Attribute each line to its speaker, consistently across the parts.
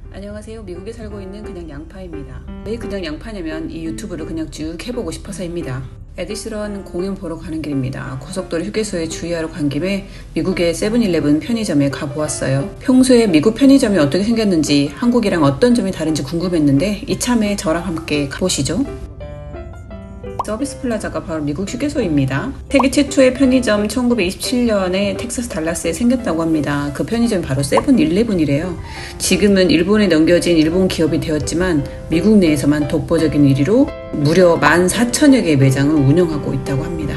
Speaker 1: 안녕하세요. 미국에 살고 있는 그냥 양파입니다. 왜 그냥 양파냐면 이 유튜브를 그냥 쭉 해보고 싶어서입니다. 에디스런 공연 보러 가는 길입니다. 고속도로 휴게소에 주의하러 간 김에 미국의 세븐일레븐 편의점에 가보았어요. 평소에 미국 편의점이 어떻게 생겼는지 한국이랑 어떤 점이 다른지 궁금했는데 이참에 저랑 함께 가보시죠. 서비스 플라자가 바로 미국 휴게소입니다. 세계 최초의 편의점 1927년에 텍사스 달라스에 생겼다고 합니다. 그 편의점이 바로 세븐일레븐이래요. 지금은 일본에 넘겨진 일본 기업이 되었지만 미국 내에서만 독보적인 1위로 무려 14,000여 개의 매장을 운영하고 있다고 합니다.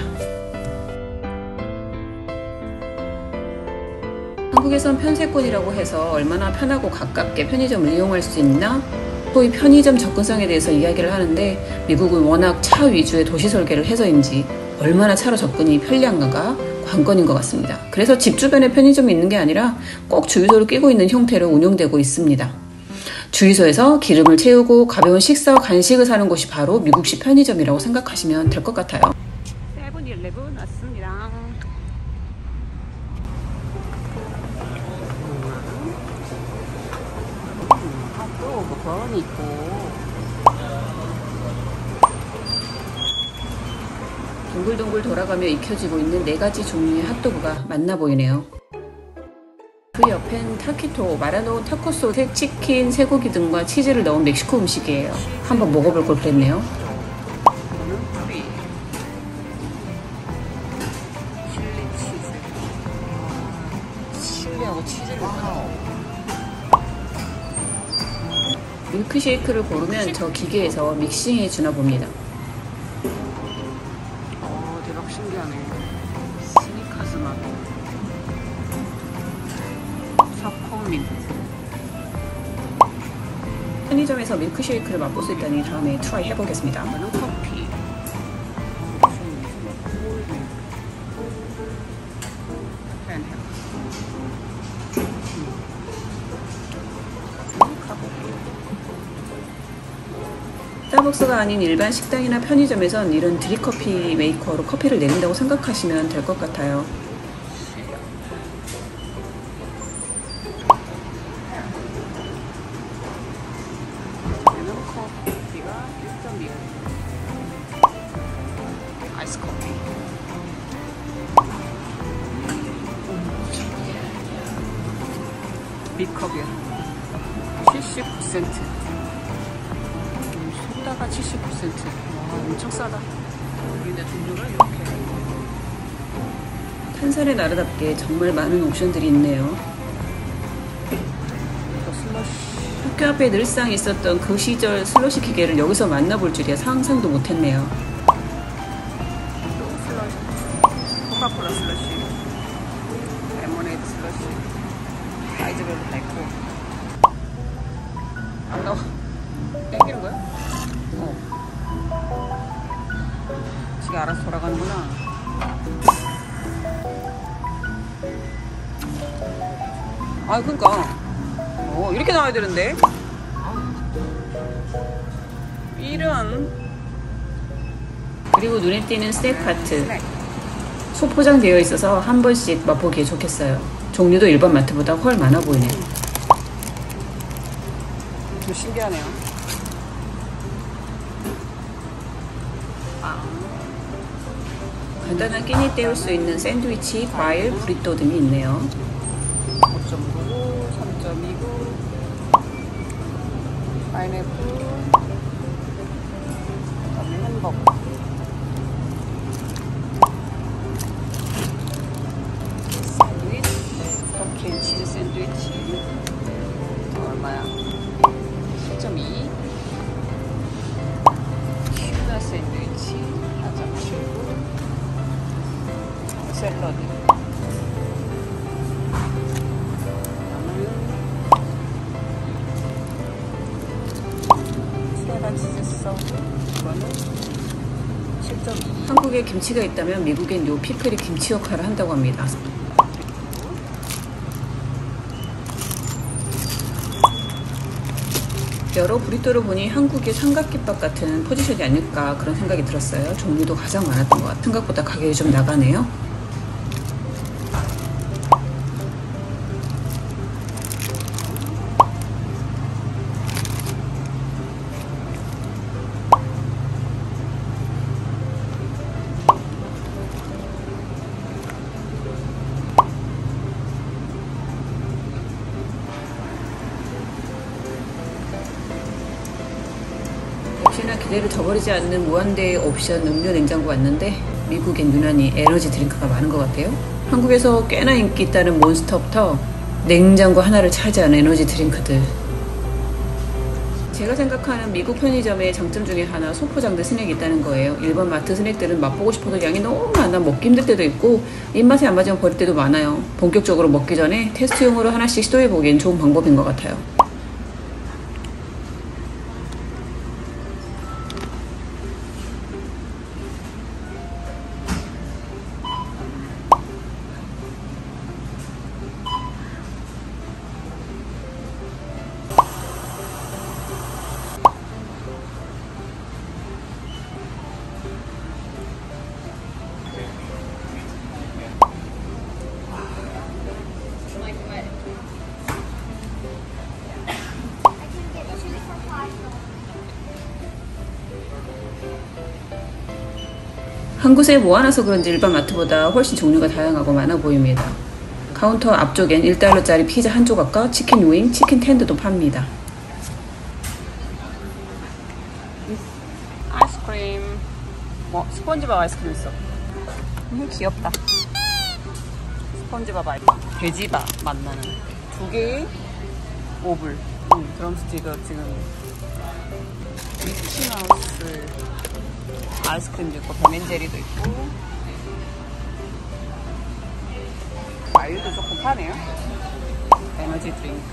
Speaker 1: 한국에선 편세권이라고 해서 얼마나 편하고 가깝게 편의점을 이용할 수 있나? 소위 편의점 접근성에 대해서 이야기를 하는데 미국은 워낙 차 위주의 도시 설계를 해서인지 얼마나 차로 접근이 편리한가가 관건인 것 같습니다. 그래서 집 주변에 편의점이 있는 게 아니라 꼭 주유소를 끼고 있는 형태로 운영되고 있습니다. 주유소에서 기름을 채우고 가벼운 식사와 간식을 사는 곳이 바로 미국식 편의점이라고 생각하시면 될 것 같아요. 세븐일레븐 왔습니다. 건 있고 동글동글 돌아가며 익혀지고 있는 4가지 종류의 핫도그가 맛나 보이네요. 그 옆엔 타키토, 마라노, 타코소, 치킨, 쇠고기 등과 치즈를 넣은 멕시코 음식이에요. 한번 먹어볼 걸 그랬네요. 칠리하고 치즈를 밀크쉐이크를 고르면 저 기계에서 믹싱해 주나 봅니다. 대박 신기하네. 스니커스 맛. 초코민. 편의점에서 밀크쉐이크를 맛볼 수 있다니 다음에 트라이 해보겠습니다. 커피. 스타벅스가 아닌 일반 식당이나 편의점에선 이런 드립커피 메이커로 커피를 내린다고 생각하시면 될 것 같아요. 얘는 커피가 1.2 아이스 커피. 빅컵이야. 79센트. 소다가 79센트. 와, 엄청 싸다. 여기다 종류가 이렇게. 탄산의 나라답게 정말 많은 옵션들이 있네요. 슬러시. 학교 앞에 늘상 있었던 그 시절 슬러시 기계를 여기서 만나볼 줄이야 상상도 못했네요. 또 슬러시. 코카콜라 슬러시. 레모네이드 슬러시. 사이즈별로 다 있고. 안 나와. 땡기는 거야? 지금 알아서 돌아가는구나. 아, 그러니까 이렇게 나와야 되는데. 이런. 그리고 눈에 띄는 스낵 카트. 소포장되어 있어서 한 번씩 맛보기에 좋겠어요. 종류도 일반 마트보다 훨 많아 보이네요. 좀 신기하네요. 간단한 끼니 때울 수 있는 샌드위치, 과일, 브리또 등이 있네요. 5.9, 3.29, 파인애플, 그다음에 햄버거. 샌드위치, 버킨 치즈 샌드위치. 얼마야? 7.2. 슈가 샌드위치 4.7. 샐러드. 체다 치즈 소스. 이거는 7.2. 한국에 김치가 있다면 미국엔 요 피클이 김치 역할을 한다고 합니다. 여러 브리또를 보니 한국의 삼각김밥 같은 포지션이 아닐까 그런 생각이 들었어요. 종류도 가장 많았던 것 같아요. 생각보다 가격이 좀 나가네요. 기대를 저버리지 않는 무한대의 옵션 음료 냉장고 왔는데 미국엔 유난히 에너지 드링크가 많은 것 같아요. 한국에서 꽤나 인기 있다는 몬스터부터 냉장고 하나를 차지하는 에너지 드링크들. 제가 생각하는 미국 편의점의 장점 중에 하나 소포장드 스낵이 있다는 거예요. 일반 마트 스낵들은 맛보고 싶어도 양이 너무 많아 먹기 힘들 때도 있고 입맛에 안 맞으면 버릴 때도 많아요. 본격적으로 먹기 전에 테스트용으로 하나씩 시도해보기엔 좋은 방법인 것 같아요. 한 곳에 모아놔서 그런지 일반 마트보다 훨씬 종류가 다양하고 많아 보입니다. 카운터 앞쪽엔 1달러짜리 피자 한 조각과 치킨 윙, 치킨 텐더도 팝니다. 아이스크림. 스펀지밥 아이스크림 있어. 귀엽다. 스펀지밥 아이스크림. 돼지밥 맛나는. 2개에 5불. 드럼스틱은 지금 미키마우스 아이스크림도 있고 베멘제리도 있고 과일도 조금 파네요. 에너지 드링크.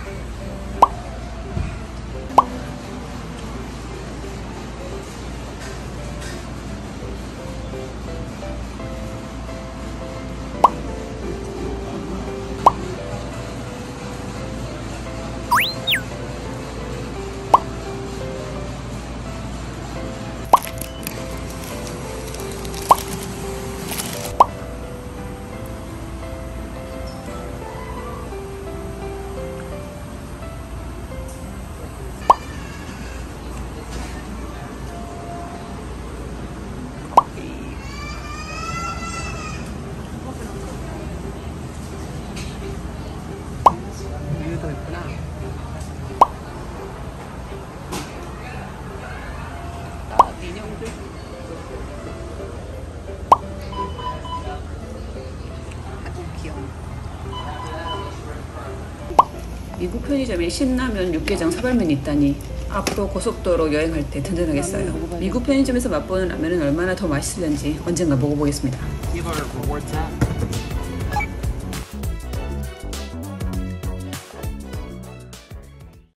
Speaker 1: 우유도 있구나. 인형들. 아주 귀여워. 미국 편의점에 신라면, 육개장, 사발면이 있다니 앞으로 고속도로 여행할 때 든든하겠어요. 미국 편의점에서 맛보는 라면은 얼마나 더 맛있을는지 언젠가 먹어보겠습니다.
Speaker 2: 이걸 먹었자